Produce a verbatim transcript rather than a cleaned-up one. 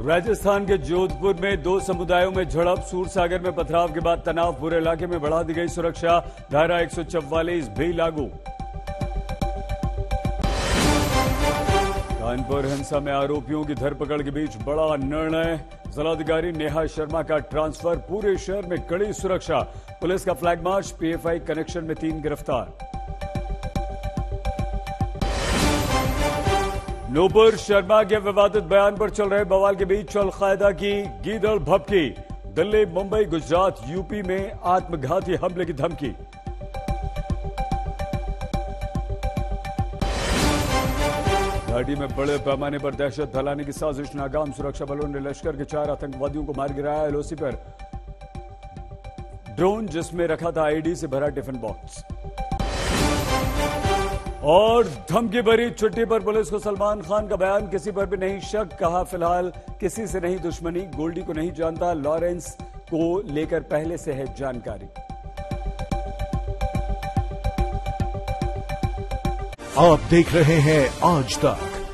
राजस्थान के जोधपुर में दो समुदायों में झड़प, सूरसागर में पथराव के बाद तनाव, पूरे इलाके में बढ़ा दी गई सुरक्षा, धारा एक सौ चौवालीस भी लागू। कानपुर हिंसा में आरोपियों की धरपकड़ के बीच बड़ा निर्णय, जिलाधिकारी नेहा शर्मा का ट्रांसफर, पूरे शहर में कड़ी सुरक्षा, पुलिस का फ्लैग मार्च, पीएफआई कनेक्शन में तीन गिरफ्तार। नूपुर शर्मा के विवादित बयान पर चल रहे बवाल के बीच अलकायदा की गीदड़ भभकी, दिल्ली, मुंबई, गुजरात, यूपी में आत्मघाती हमले की धमकी। घाटी में बड़े पैमाने पर दहशत फैलाने की साजिश नाकाम, सुरक्षा बलों ने लश्कर के चार आतंकवादियों को मार गिराया। एलओसी पर ड्रोन जिसमें रखा था आईडी से भरा टिफिन बॉक्स। और धमकी भरी छुट्टी पर पुलिस को सलमान खान का बयान, किसी पर भी नहीं शक, कहा फिलहाल किसी से नहीं दुश्मनी, गोल्डी को नहीं जानता, लॉरेंस को लेकर पहले से है जानकारी। आप देख रहे हैं आज तक।